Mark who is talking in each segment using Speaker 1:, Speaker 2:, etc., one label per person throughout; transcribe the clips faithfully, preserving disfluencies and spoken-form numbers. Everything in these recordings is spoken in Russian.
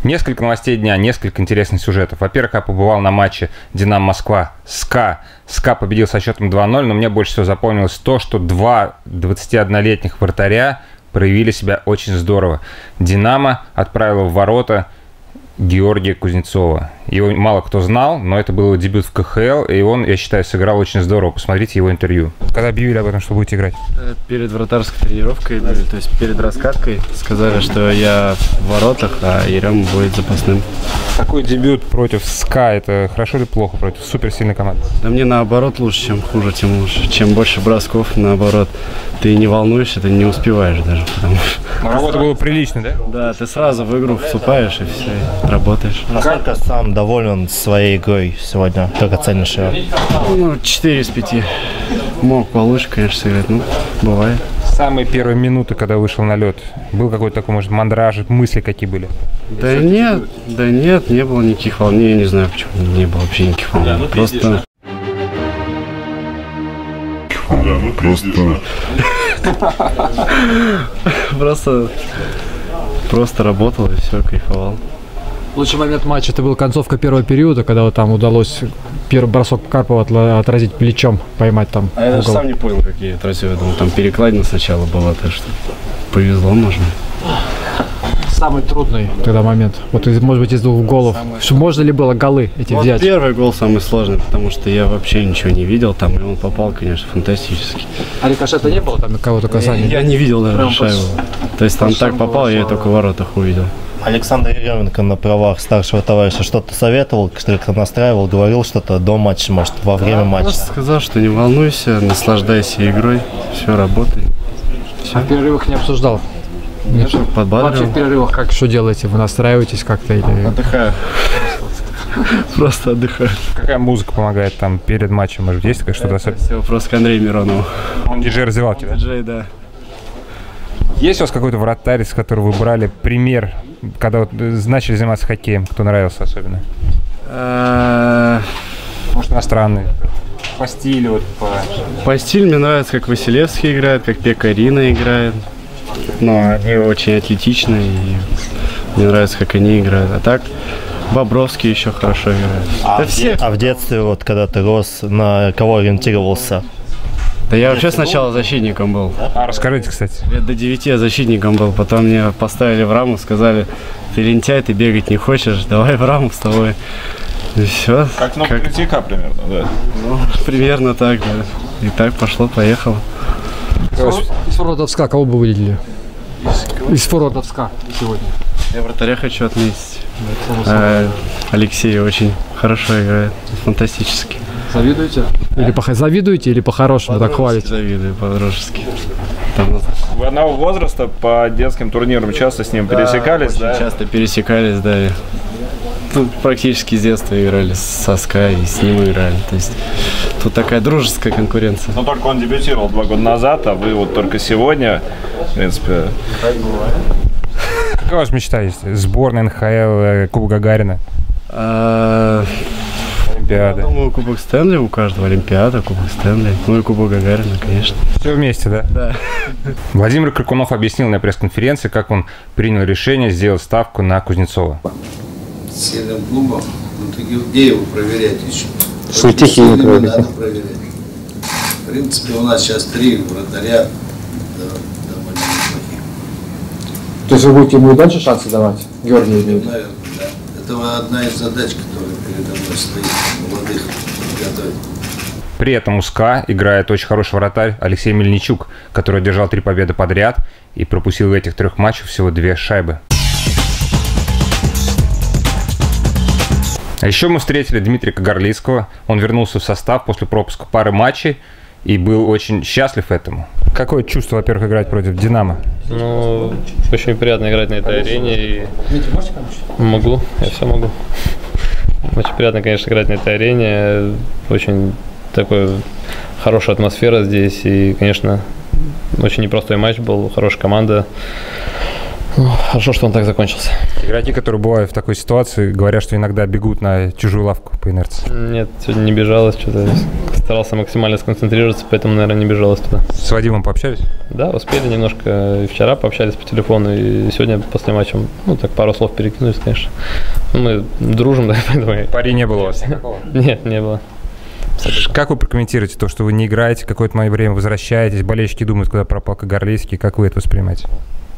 Speaker 1: Несколько новостей дня, несколько интересных сюжетов. Во-первых, я побывал на матче «Динамо Москва» СКА. СКА победил со счетом два ноль, но мне больше всего запомнилось то, что два двадцатиоднолетних вратаря проявили себя очень здорово. «Динамо» отправила в ворота Георгия Кузнецова. Его мало кто знал, но это был его дебют в ка ха эл, и он, я считаю, сыграл очень здорово. Посмотрите его интервью. Когда объявили об этом, что будете играть?
Speaker 2: Перед вратарской тренировкой, то есть перед раскаткой, сказали, что я в воротах, а Ерема будет запасным.
Speaker 1: Такой дебют против СКА, это хорошо или плохо против суперсильной команды?
Speaker 2: Да мне наоборот лучше, чем хуже, тем лучше. Чем больше бросков, наоборот, ты не волнуешься, ты не успеваешь даже. Потому что...
Speaker 1: Но работа была приличной, да?
Speaker 2: Да, ты сразу в игру вступаешь и все, и работаешь.
Speaker 3: Насколько сам доволен своей игрой сегодня? Как оценишь ее?
Speaker 2: Ну, четыре из пяти. Мог получше, конечно, сыграть, ну, бывает.
Speaker 1: Самые первые минуты, когда вышел на лед, был какой-то такой, может, мандраж, мысли какие были?
Speaker 2: Да нет, да нет, не было никаких волнений, я не знаю, почему не было вообще никаких волнений. Просто... Просто... Просто... Просто работал и все, кайфовал.
Speaker 4: Лучший момент матча — это была концовка первого периода, когда вот там удалось первый бросок Карпова отразить плечом, поймать там.
Speaker 2: А я даже сам не понял, как я отразил. Я думал, там перекладина сначала была, так что повезло, можно.
Speaker 4: Самый трудный тогда момент. Вот, может быть, из двух голов. Что, можно ли было голы эти
Speaker 2: вот
Speaker 4: взять?
Speaker 2: Первый гол самый сложный, потому что я вообще ничего не видел там, и он попал, конечно, фантастически.
Speaker 4: А рикошета не было там кого-то касания?
Speaker 2: Я, я не видел даже шайбу. То есть там так попал, я только в воротах увидел.
Speaker 3: Александр Еременко на правах старшего товарища что-то советовал, что-то настраивал, говорил что-то до матча, может, во время матча?
Speaker 2: Просто сказал, что не волнуйся, наслаждайся игрой, все, работай. Все.
Speaker 4: А в перерывах не обсуждал?
Speaker 2: Нет, подбадривал.
Speaker 4: Вообще в перерывах как, что делаете? Вы настраиваетесь как-то или...
Speaker 2: Отдыхаю. Просто отдыхаю.
Speaker 1: Какая музыка помогает там перед матчем? Может, есть такое что-то особенное?
Speaker 2: Все, вопрос к Андрею Миронову.
Speaker 1: Он диджей развивал тебя?
Speaker 2: Диджей, да.
Speaker 1: Есть у вас какой-то вратарь, с которого вы брали пример, когда вот начали заниматься хоккеем, кто нравился особенно? Может, иностранный? По стилю, вот по...
Speaker 2: По стилю мне нравится, как Василевский играет, как Пекарина играет. Но они очень атлетичные, и мне нравится, как они играют. А так, Бобровский еще хорошо играет.
Speaker 3: А,
Speaker 2: да
Speaker 3: в,
Speaker 2: все.
Speaker 3: а в детстве, вот когда ты рос, на кого ориентировался?
Speaker 2: Да я вообще сначала защитником был.
Speaker 1: А, расскажите, кстати.
Speaker 2: Лет до девяти я защитником был, потом мне поставили в раму, сказали, ты лентяй, ты бегать не хочешь, давай в раму с тобой. И все.
Speaker 5: Как на Критика примерно, да?
Speaker 2: Ну, примерно так, да. И так пошло-поехало.
Speaker 4: Из форвардов СКА кого бы выделили? Из форвардов СКА сегодня.
Speaker 2: Я вратаря хочу отметить. А, Алексей очень хорошо играет, фантастически.
Speaker 4: Завидуете? Или по завидуете, или по-хорошему так хвалите?
Speaker 2: Завидую, по-дружески.
Speaker 5: Вы одного возраста по детским турнирам часто с ним да, пересекались,
Speaker 2: очень
Speaker 5: да?
Speaker 2: часто пересекались, да. Тут практически с детства играли со СКА и с ним играли. То есть тут такая дружеская конкуренция.
Speaker 5: Но только он дебютировал два года назад, а вы вот только сегодня, в принципе.
Speaker 1: Какая у вас мечта есть? Сборная эн ха эл, Кубок Гагарина? Олимпиада.
Speaker 2: Я думаю, Кубок Стэнли у каждого. Олимпиада, Кубок Стэнли. Ну и Кубок Гагарина, конечно.
Speaker 1: Все вместе, да?
Speaker 2: Да.
Speaker 1: Владимир Крикунов объяснил на пресс-конференции, как он принял решение сделать ставку на Кузнецова.
Speaker 6: Сильным клубом, ну где его проверять еще?
Speaker 4: Сильными
Speaker 6: надо проверять. В принципе, у нас сейчас три вратаря, да, довольно неплохих.
Speaker 4: То есть вы будете ему дальше шансы давать, Георгий?
Speaker 6: Наверное, да. Это одна из задач, которая передо мной стоит, молодых готовить.
Speaker 1: При этом у СКА играет очень хороший вратарь Алексей Мельничук, который одержал три победы подряд и пропустил в этих трех матчах всего две шайбы. А еще мы встретили Дмитрия Кагарлицкого. Он вернулся в состав после пропуска пары матчей и был очень счастлив этому. Какое чувство, во-первых, играть против «Динамо»?
Speaker 7: Ну, очень приятно играть на этой арене. И... Могу, я все могу. Очень приятно, конечно, играть на этой арене. Очень такой хорошая атмосфера здесь. И, конечно, очень непростой матч был, хорошая команда. Ну, хорошо, что он так закончился.
Speaker 1: Игроки, которые бывают в такой ситуации, говорят, что иногда бегут на чужую лавку по инерции.
Speaker 7: Нет, сегодня не бежалось, что-то старался максимально сконцентрироваться, поэтому, наверное, не бежалось туда.
Speaker 1: С Вадимом пообщались?
Speaker 7: Да, успели немножко. И вчера пообщались по телефону, и сегодня после матча, ну, так пару слов перекинулись, конечно. Ну, мы дружим, да, поэтому...
Speaker 1: Пари не было у вас никакого?
Speaker 7: Нет, не было.
Speaker 1: Как вы прокомментируете то, что вы не играете, какое-то время возвращаетесь, болельщики думают, куда пропал Кагарлийский, как вы это воспринимаете?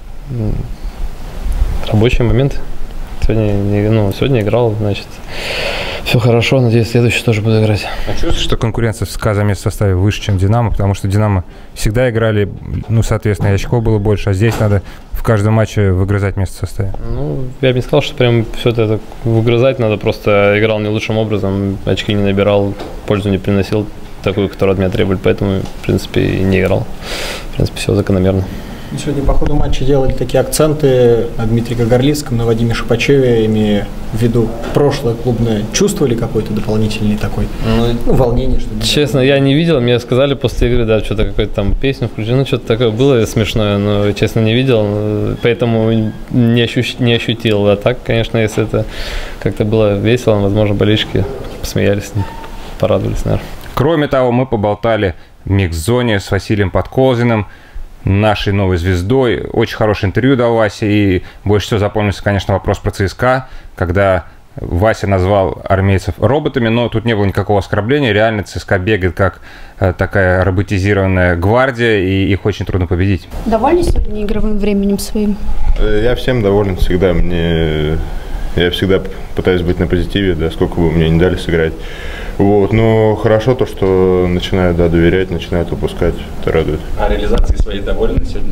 Speaker 7: Рабочий момент. Сегодня, ну, сегодня играл, значит, все хорошо, надеюсь, в следующий тоже буду играть.
Speaker 1: А чувствуешь, что конкуренция в СКА за место в составе выше, чем Динамо? Потому что Динамо всегда играли, ну, соответственно, и очков было больше, а здесь надо в каждом матче выгрызать место в составе.
Speaker 7: Ну, я бы не сказал, что прям все это выгрызать надо, просто играл не лучшим образом, очки не набирал, пользу не приносил такую, которую от меня требовали, поэтому, в принципе, и не играл. В принципе, все закономерно.
Speaker 8: Сегодня по ходу матча делали такие акценты на Дмитрии Кагарлийском, на Вадиме Шипачеве, имея в виду прошлое клубное. Чувствовали какой-то дополнительный такой ну, волнение? Что
Speaker 7: честно, я не видел, мне сказали после игры, да, что-то какую-то там песню включили, ну что-то такое было смешное, но, честно, не видел, поэтому не, ощущ, не ощутил. А так, конечно, если это как-то было весело, возможно, болельщики посмеялись, порадовались, наверное.
Speaker 1: Кроме того, мы поболтали в микс-зоне с Василием Подколзиным, нашей новой звездой. Очень хорошее интервью дал Вася, и больше всего запомнился, конечно, вопрос про ЦСКА, когда Вася назвал армейцев роботами, но тут не было никакого оскорбления. Реально ЦСКА бегает как э, такая роботизированная гвардия, и их очень трудно победить.
Speaker 9: Довольны сегодня игровым временем своим?
Speaker 10: Я всем доволен всегда. Мне... Я всегда пытаюсь быть на позитиве, да, сколько бы мне не дали сыграть. Вот, но хорошо то, что начинают, да, доверять, начинают выпускать, это радует.
Speaker 11: А реализации своей довольны сегодня?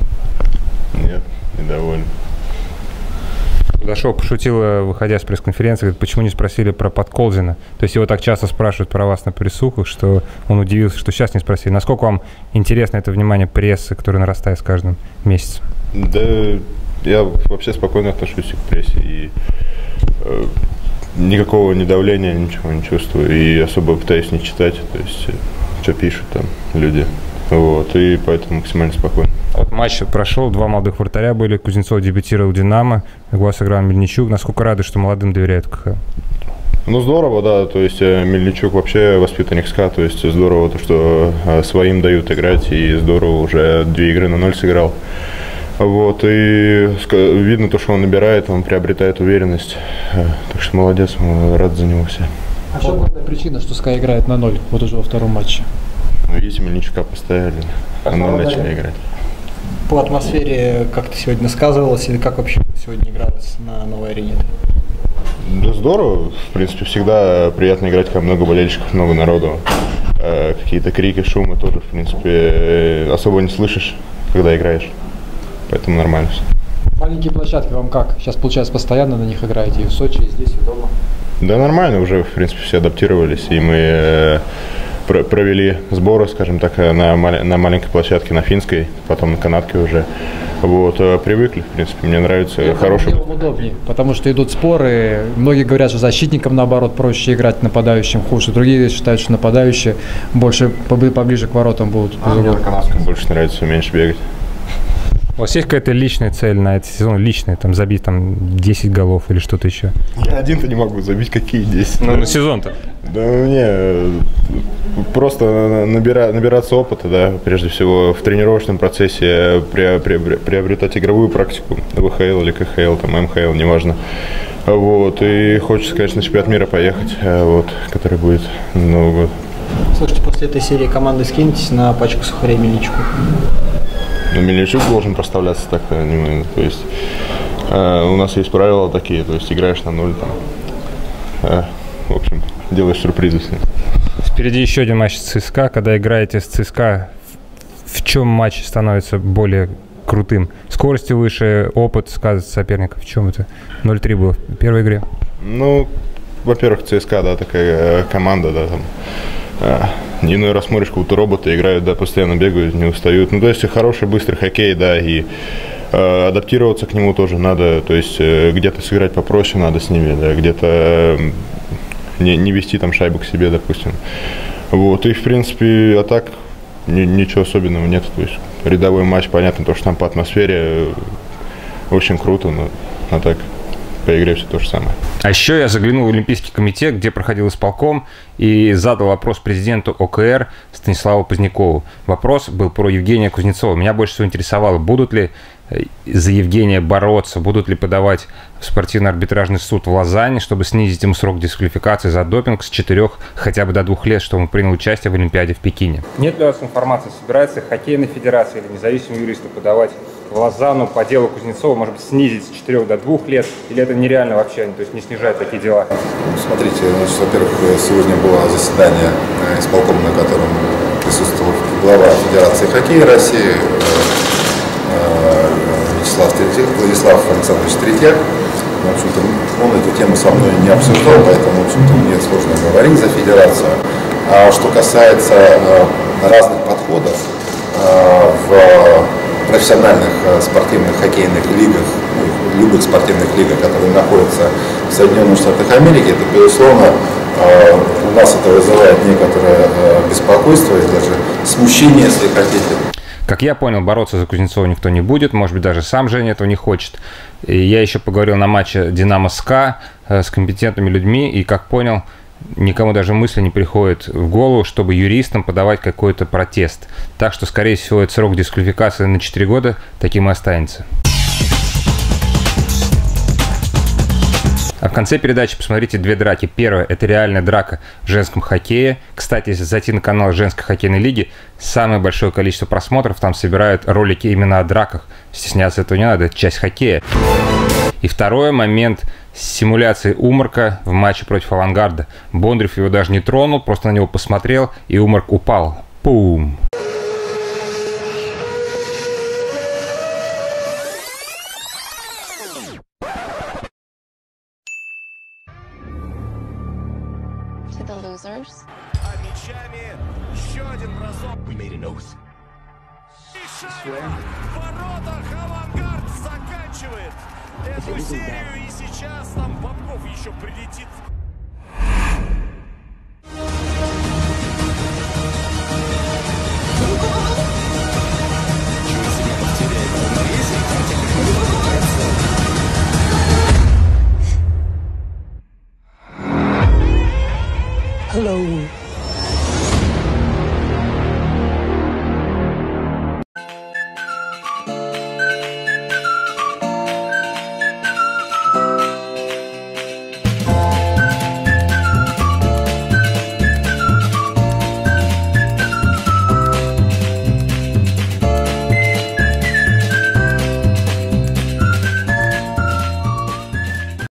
Speaker 10: Нет, недоволен.
Speaker 1: Подошел, пошутил, выходя с пресс-конференции, говорит, почему не спросили про Подколзина. То есть его так часто спрашивают про вас на пресухах, что он удивился, что сейчас не спросили. Насколько вам интересно это внимание прессы, которое нарастает с каждым месяцем?
Speaker 10: Да, я вообще спокойно отношусь к прессе и э, никакого недавления, ничего не чувствую. И особо пытаюсь не читать, то есть что пишут там люди. Вот, и поэтому максимально спокойно.
Speaker 1: Вот матч прошел, два молодых вратаря были. Кузнецов дебютировал в «Динамо», Гуа сыграл Мельничук. Насколько рады, что молодым доверяют КХЛ?
Speaker 10: Ну, здорово, да, то есть Мельничук вообще воспитанник СКА, то есть здорово то, что своим дают играть, и здорово уже две игры на ноль сыграл. Вот, и видно то, что он набирает, он приобретает уверенность, так что молодец, мы рады за него все.
Speaker 4: А что главная причина, что СКА играет на ноль, вот уже во втором матче?
Speaker 10: Ну, видите, Мельничука поставили, а ноль начали играть.
Speaker 8: По атмосфере как-то сегодня сказывалось, или как вообще сегодня игралось на новой арене?
Speaker 10: Да здорово, в принципе, всегда приятно играть, когда много болельщиков, много народу. Э, какие-то крики, шумы тоже, в принципе, особо не слышишь, когда играешь, поэтому нормально все.
Speaker 4: Маленькие площадки вам как? Сейчас, получается, постоянно на них играете и в Сочи, и здесь, и дома?
Speaker 10: Да нормально, уже, в принципе, все адаптировались, и мы э, про провели сборы, скажем так, на, на маленькой площадке, на финской, потом на канатке уже. Вот, привыкли, в принципе, мне нравится.
Speaker 4: Мне
Speaker 10: хороший.
Speaker 4: Мне удобнее, потому что идут споры. Многие говорят, что защитникам, наоборот, проще играть, нападающим хуже. Другие считают, что нападающие больше поближе к воротам будут.
Speaker 10: А мне на канатке больше нравится, меньше бегать.
Speaker 1: У вас есть какая-то личная цель на этот сезон? Личная, там, забить там десять голов или что-то еще?
Speaker 10: Я один-то не могу забить, какие десять?
Speaker 1: Ну, на сезон-то?
Speaker 10: Да, не, просто набира, набираться опыта, да, прежде всего, в тренировочном процессе при, при, приобретать игровую практику, ВХЛ или КХЛ, там, МХЛ, неважно. Вот, и хочется, конечно, на чемпионат мира поехать, вот, который будет на Новый год.
Speaker 8: Слушайте, после этой серии команды скинетесь на пачку сухарей Мельничуку?
Speaker 10: Ну, Мельничук должен проставляться так, не мы, то есть э, у нас есть правила такие, то есть играешь на ноль, там, э, в общем, делаешь сюрпризы с ним.
Speaker 1: Впереди еще один матч с ЦСКА. Когда играете с ЦСКА, в, в чем матч становится более крутым? Скорости выше, опыт сказывается соперника. В чем это? ноль три было в первой игре.
Speaker 10: Ну, во-первых, ЦСКА, да, такая э, команда, да, там. Э, Иной раз смотришь, как будто роботы играют, да, постоянно бегают, не устают. Ну, то есть хороший, быстрый хоккей, да, и э, адаптироваться к нему тоже надо. То есть э, где-то сыграть попроще надо с ними, да, где-то э, не, не вести там шайбу к себе, допустим. Вот, и, в принципе, а так ни, ничего особенного нет. То есть рядовой матч, понятно, то, что там по атмосфере очень круто, но а так по игре все то же самое.
Speaker 1: А еще я заглянул в Олимпийский комитет, где проходил исполком, и задал вопрос президенту ОКР Станиславу Позднякову. Вопрос был про Евгения Кузнецова. Меня больше всего интересовало, будут ли за Евгения бороться, будут ли подавать в спортивный арбитражный суд в Лозанне, чтобы снизить ему срок дисквалификации за допинг с четырех хотя бы до двух лет, чтобы он принял участие в Олимпиаде в Пекине. Нет ли у вас информации, собирается хоккейная федерация или независимые юристы подавать в Лозанну по делу Кузнецова, может быть, снизить с четырех до двух лет, или это нереально вообще, то есть не снижать такие дела?
Speaker 12: Смотрите, значит, во-первых, сегодня было заседание исполкома, на котором присутствовал глава Федерации хоккея России Вячеслав Владислав Александрович Третьяк. В общем-то, он эту тему со мной не обсуждал, поэтому, в общем-то, мне сложно говорить за федерацию. А что касается разных подходов в профессиональных спортивных хоккейных лигах, ну, любых спортивных лигах, которые находятся в Соединенных Штатах Америки, это, безусловно, у нас это вызывает некоторое беспокойство и даже смущение, если хотите.
Speaker 1: Как я понял, бороться за Кузнецова никто не будет, может быть, даже сам Женя этого не хочет. И я еще поговорил на матче «Динамо-СКА» с компетентными людьми, и, как понял, никому даже мысли не приходит в голову, чтобы юристам подавать какой-то протест. Так что, скорее всего, этот срок дисквалификации на четыре года таким и останется. А в конце передачи посмотрите две драки. Первая – это реальная драка в женском хоккее. Кстати, если зайти на канал женской хоккейной лиги, самое большое количество просмотров там собирают ролики именно о драках. Стесняться этого не надо, это часть хоккея. И второй момент – симуляции Умарка в матче против Авангарда. Бондарев его даже не тронул, просто на него посмотрел, и Умарк упал. Пум!
Speaker 13: А мячами еще один бросок. И шайба в воротах. Авангард заканчивает эту серию. И сейчас там Бабков еще прилетит.
Speaker 14: Hello.